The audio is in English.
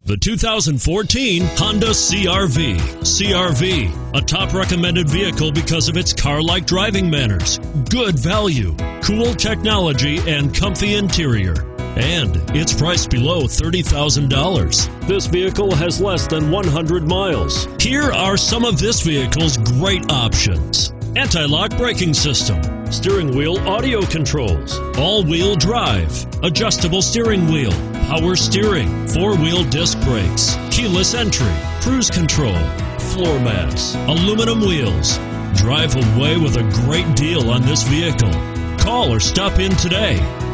The 2014 Honda CR-V. CR-V, a top recommended vehicle because of its car-like driving manners, good value, cool technology, and comfy interior. And it's priced below $30,000. This vehicle has less than 100 miles. Here are some of this vehicle's great options: anti-lock braking system, steering wheel audio controls, all-wheel drive, adjustable steering wheel, power steering, four-wheel disc brakes, keyless entry, cruise control, floor mats, aluminum wheels. Drive away with a great deal on this vehicle. Call or stop in today.